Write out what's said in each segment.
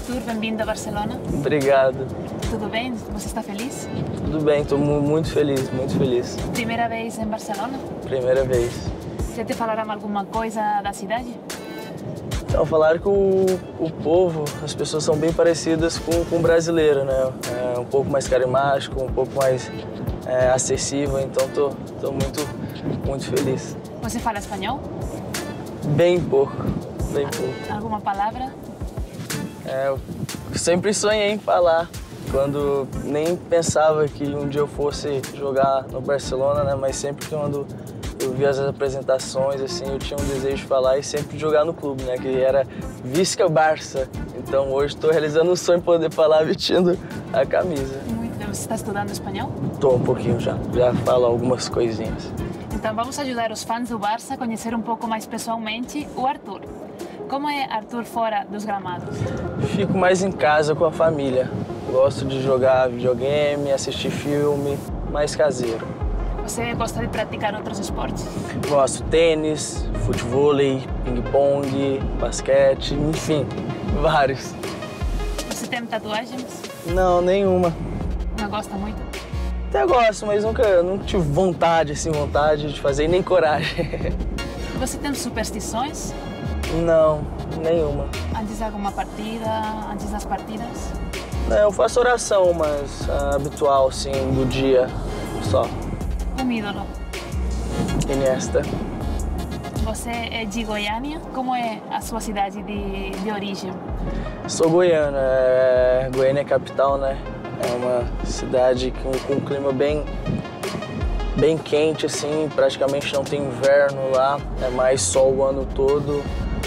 Arthur, bem-vindo a Barcelona. Obrigado. Tudo bem? Você está feliz? Tudo bem, estou muito feliz, muito feliz. Primeira vez em Barcelona? Primeira vez. Já te falaram alguma coisa da cidade? Então, falaram que o povo, as pessoas são bem parecidas com o brasileiro, né? É um pouco mais carismático, um pouco mais acessível, então estou muito feliz. Você fala espanhol? Bem pouco, bem pouco. Alguma palavra? Eu sempre sonhei em falar, quando nem pensava que um dia eu fosse jogar no Barcelona, né? Mas sempre que quando eu via as apresentações, assim, eu tinha um desejo de falar e sempre jogar no clube, né? Que era Visca Barça. Então hoje estou realizando um sonho de poder falar vestindo a camisa. Muito bem. Você está estudando espanhol? Estou um pouquinho já falo algumas coisinhas. Então vamos ajudar os fãs do Barça a conhecer um pouco mais pessoalmente o Arthur. Como é Arthur fora dos gramados? Fico mais em casa com a família. Gosto de jogar videogame, assistir filme, mais caseiro. Você gosta de praticar outros esportes? Gosto tênis, futevôlei, ping-pong, basquete, enfim, vários. Você tem tatuagens? Não, nenhuma. Não gosta muito? Até gosto, mas nunca tive vontade de fazer e nem coragem. Você tem superstições? Não, nenhuma. Antes de alguma partida, antes das partidas? Eu faço oração, mas habitual, assim, do dia só. Um ídolo? Iniesta. Você é de Goiânia? Como é a sua cidade de origem? Sou goiano, Goiânia é capital, né? É uma cidade com um clima bem quente, assim, praticamente não tem inverno lá, é mais sol o ano todo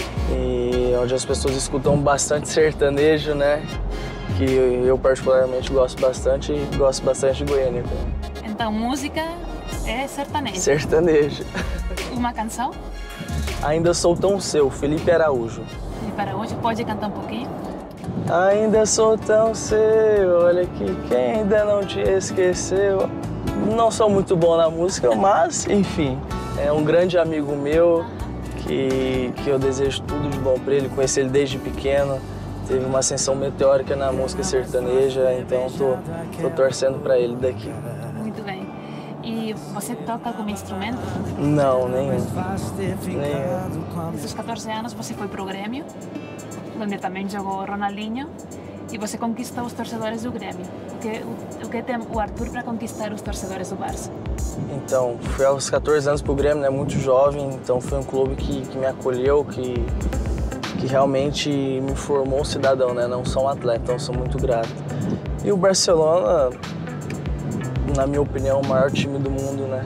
e onde as pessoas escutam bastante sertanejo, né? Que eu particularmente gosto bastante e gosto bastante de Goiânia também. Então, música é sertanejo? Sertanejo. Uma canção? Ainda Sou Tão Seu, Felipe Araújo. Felipe Araújo, pode cantar um pouquinho? Ainda sou tão seu, olha que quem ainda não te esqueceu. Não sou muito bom na música, mas, enfim, é um grande amigo meu que eu desejo tudo de bom para ele. Conheci ele desde pequeno, teve uma ascensão meteórica na música sertaneja, então tô torcendo para ele daqui. Muito bem. E você toca algum instrumento? Não, nenhum. Desde os 14 anos você foi pro Grêmio, onde também jogou Ronaldinho, e você conquistou os torcedores do Grêmio. O que tem o Arthur para conquistar os torcedores do Barça? Então, fui aos 14 anos pro Grêmio, né? Muito jovem, então foi um clube que me acolheu, que realmente me formou um cidadão, né? Não só um atleta, então sou muito grato. E o Barcelona, na minha opinião, é o maior time do mundo, né?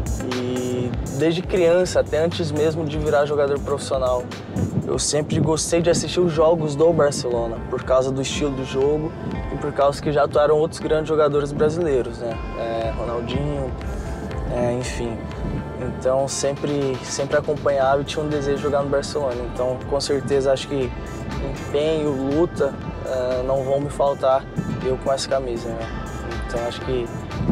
E desde criança, até antes mesmo de virar jogador profissional, eu sempre gostei de assistir os jogos do Barcelona, por causa do estilo do jogo e por causa que já atuaram outros grandes jogadores brasileiros, né? Ronaldinho, enfim. Então sempre acompanhava e tinha um desejo de jogar no Barcelona. Então com certeza acho que empenho, luta não vão me faltar eu com essa camisa, né? Então acho que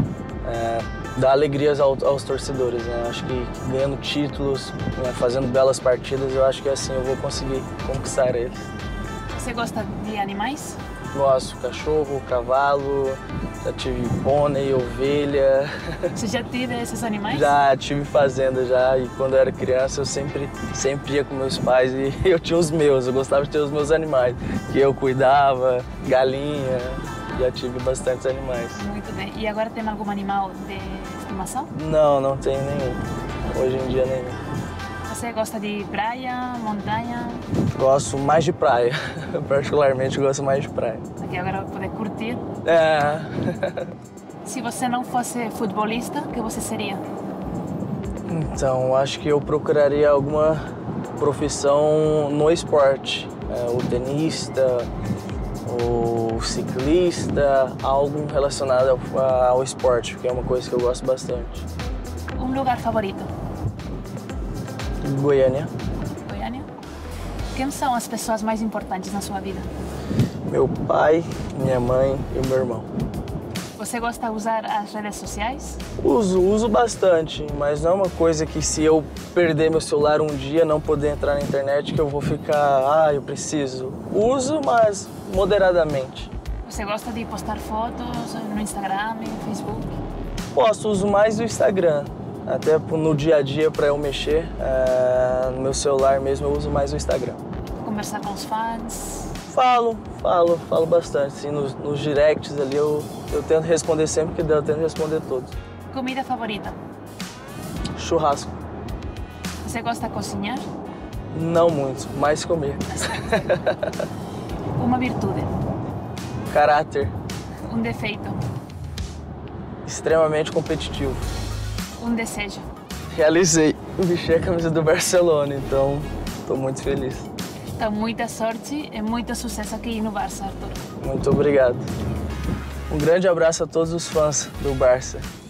dá alegrias aos torcedores, né? Acho que ganhando títulos, né, fazendo belas partidas, eu acho que assim eu vou conseguir conquistar eles. Você gosta de animais? Gosto, cachorro, cavalo, já tive pônei, ovelha. Você já teve esses animais? Já tive fazenda já, e quando eu era criança eu sempre ia com meus pais e eu tinha os meus, eu gostava de ter os meus animais, que eu cuidava, galinha. Já tive bastantes animais. Muito bem. E agora tem algum animal de estimação? Não tenho nenhum. Hoje em dia nenhum. Você gosta de praia, montanha? Gosto mais de praia. Particularmente gosto mais de praia. Aqui agora vai poder curtir. Se você não fosse futebolista, o que você seria? Então, acho que eu procuraria alguma profissão no esporte. O tenista, o ciclista, algo relacionado ao esporte, porque é uma coisa que eu gosto bastante. Um lugar favorito? Goiânia. Goiânia? Quem são as pessoas mais importantes na sua vida? Meu pai, minha mãe e o meu irmão. Você gosta de usar as redes sociais? Uso bastante, mas não é uma coisa que se eu perder meu celular um dia, não poder entrar na internet, que eu vou ficar, eu preciso. Uso, mas moderadamente. Você gosta de postar fotos no Instagram, no Facebook? Uso mais o Instagram, até no dia a dia para eu mexer. No meu celular mesmo eu uso mais o Instagram. Conversar com os fãs? Falo bastante. Assim, nos directs ali eu tento responder sempre que der, eu tento responder todos. Comida favorita? Churrasco. Você gosta de cozinhar? Não muito, mais comer. Uma virtude? Caráter. Um defeito? Extremamente competitivo. Um desejo? Realizei. Vestir a camisa do Barcelona, então estou muito feliz. Então, muita sorte e muito sucesso aqui no Barça, Arthur. Muito obrigado. Um grande abraço a todos os fãs do Barça.